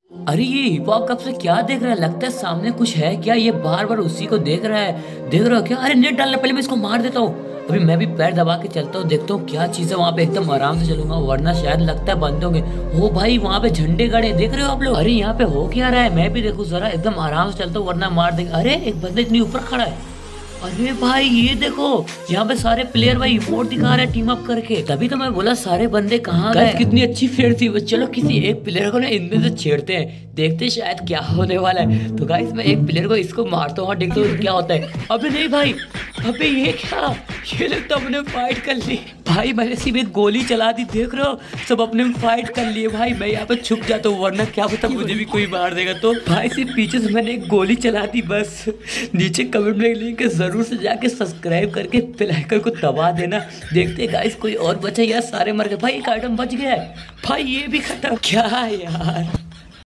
अरे ये हिपहॉप कब से क्या देख रहा है? लगता है सामने कुछ है क्या? ये बार बार उसी को देख रहा है। देख रहा हो क्या? अरे नेट डालना, पहले मैं इसको मार देता हूँ। अभी मैं भी पैर दबा के चलता हूँ, देखता हूँ क्या चीज है वहां पे। एकदम आराम से चलूंगा, वरना शायद लगता है बंद होंगे। ओ भाई वहां पे झंडे गड़े, देख रहे हो आप लोग? अरे यहाँ पे हो क्या रहा है? मैं भी देखूँ जरा, एकदम आराम से चलता हूँ वरना मार देंगे। अरे एक बंदा इतनी ऊपर खड़ा है। अरे भाई ये देखो, यहाँ पे सारे प्लेयर भाई इमोट दिखा रहे हैं टीम अप करके। तभी तो मैं बोला सारे बंदे कहाँ गए। कितनी अच्छी फेयर थी वो। चलो किसी एक प्लेयर को ना इनमें से छेड़ते हैं, देखते हैं शायद क्या होने वाला है। तो गाइस मैं एक प्लेयर को इसको मारता हूँ, देखता हूँ क्या होता है। अबे नहीं भाई, अबे ये क्या, ये लोग तो अपने फाइट कर ली भाई। मैंने सिर्फ एक गोली चला दी, देख रहे हो सब अपने में फाइट कर लिए भाई। मैं यहाँ पे छुप जाता हूँ, वरना क्या पता मुझे भी कोई मार देगा। तो भाई सिर्फ पीछे से मैंने एक गोली चला दी बस। नीचे कमेंट में लिंक है, जरूर से जाके सब्सक्राइब करके बेल आइकन को दबा देना। देखते हैं गाइस कोई और बचा या सारे मर गए। भाई एक आइटम बच गया है भाई, ये भी खत्म। क्या यार।